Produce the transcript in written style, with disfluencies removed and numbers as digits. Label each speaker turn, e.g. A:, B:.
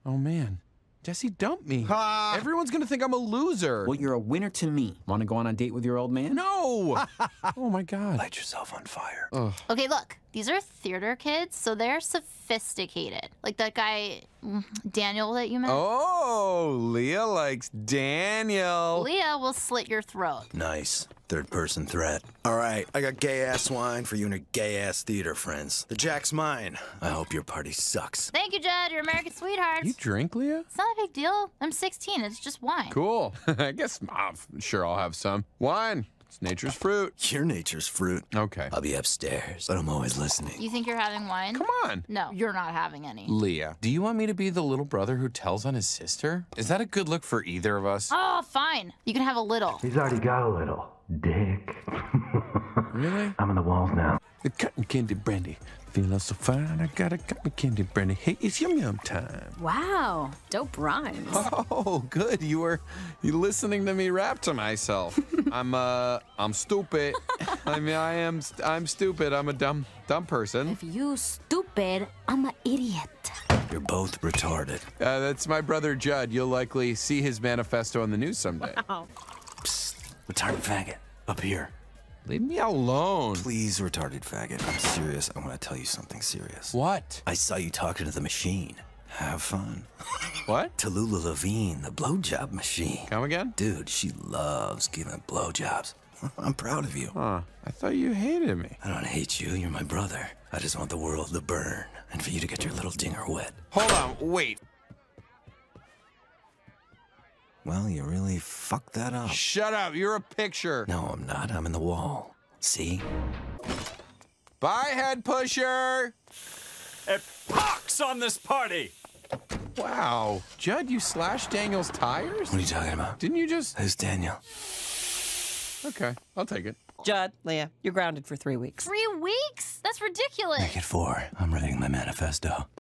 A: Oh, man. Jesse dumped me. Everyone's gonna think I'm a loser.
B: Well, you're a winner to me. Want to go on a date with your old man?
A: No! Oh, my God.
C: Light yourself on fire.
A: Ugh.
D: Okay, look. These are theater kids, so they're sophisticated. Like that guy, Daniel, that you met.
A: Oh, Leah likes Daniel.
D: Leah will slit your throat.
C: Nice. Third-person threat. All right, I got gay-ass wine for you and your gay-ass theater friends. The Jack's mine. I hope your party sucks.
D: Thank you, Judd. You're American sweetheart.
A: You drink, Leah?
D: It's not a big deal. I'm 16. It's just wine.
A: Cool. I guess sure I'll have some. Wine. It's nature's fruit.
C: You're nature's fruit.
A: Okay.
C: I'll be upstairs, but I'm always listening.
D: You think you're having wine?
A: Come on.
D: No, you're not having any.
A: Leah, do you want me to be the little brother who tells on his sister? Is that a good look for either of us?
D: Oh, fine. You can have a little.
E: He's already got a little. Dick.
A: Really?
E: I'm in the walls now.
A: The cotton candy brandy. Feeling so fine, I got a cotton candy brandy. Hey, it's yum yum time.
F: Wow, dope rhymes.
A: Oh, good. You listening to me rap to myself. I'm stupid. I mean, I'm stupid. I'm a dumb person.
F: If you stupid, I'm an idiot.
C: You're both retarded.
A: That's my brother Judd. You'll likely see his manifesto on the news someday.
F: Wow.
C: Psst, retarded faggot. Up here.
A: Leave me alone.
C: Please, retarded faggot. I'm serious. I want to tell you something serious.
A: What?
C: I saw you talking to the machine. Have fun.
A: What?
C: Tallulah Levine, the blowjob machine.
A: Come again?
C: Dude, she loves giving blowjobs. I'm proud of you.
A: Huh. I thought you hated me.
C: I don't hate you. You're my brother. I just want the world to burn and for you to get your little dinger wet.
A: Hold on. Wait.
C: Well, you really fucked that up.
A: Shut up. You're a picture.
C: No, I'm not. I'm in the wall. See?
A: Bye, head pusher.
G: It pox on this party!
A: Wow. Judd, you slashed Daniel's tires?
C: What are you talking about?
A: Didn't you just...
C: Who's Daniel?
A: Okay, I'll take it.
H: Judd, Leah, you're grounded for 3 weeks.
D: 3 weeks? That's ridiculous.
C: Make it 4. I'm writing my manifesto.